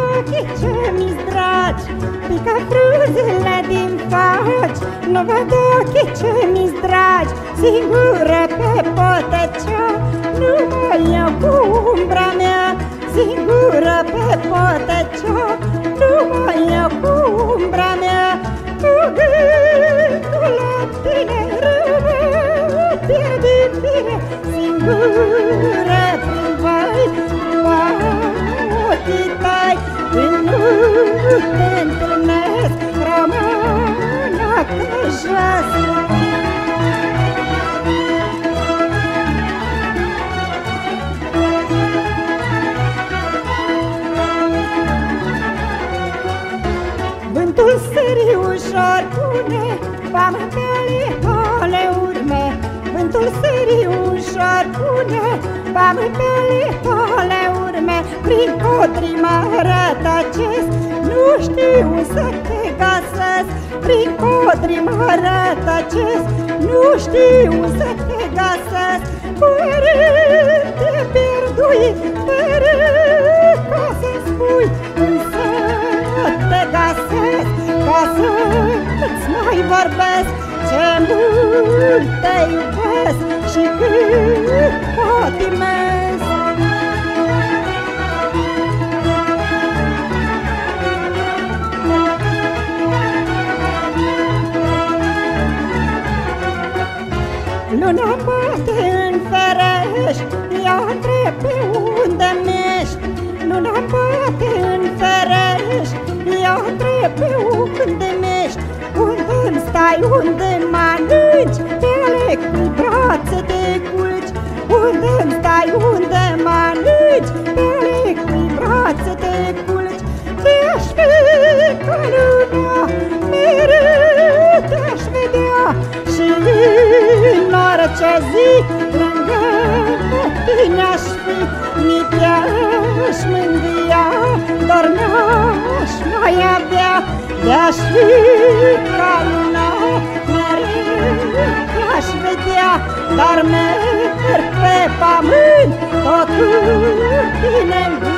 ochii ce mi-s dragi, pică frunzele din faci. Nu văd ochii ce mi-s dragi, singură pe potecea. Numai eu cu umbra mea, singură pe potecea. Numai eu cu umbra mea, cu gândul la tine rău, pierd iubire, singură prin vai. Ochii tăi când nu te întâlnesc, rămân acăjos. Vântul sări ușor pune pamătele tale urme. Vântul sări ușor pune pamătele tale urme. Prin codri mă rătăcesc, nu știu să te găsesc. Prin codri mă rătăcesc, nu știu să te găsesc. Fără te pierdui, fără ca să spui, însă te găsesc, ca să-ți mai vorbesc. Ce mult te iubesc și cât patimesc. Luna bate în ferești, ea întreb pe unde mești. Luna bate în ferești, ea întreb pe unde mești. Unde-mi stai, unde mănânci, te aleg cu brațe te culci. Unde-mi stai, unde mănânci, te aleg cu brațe te culci. Te-aș fi ca lumea, mereu te-aș vedea. Și în orice zi, lângă tine-aș fi. Mi te-aș mângâia, doar n-aș mai avea. Te-aș fi ca luna, mereu te-aș vedea. Dar merg pe pământ, tot cu tine-n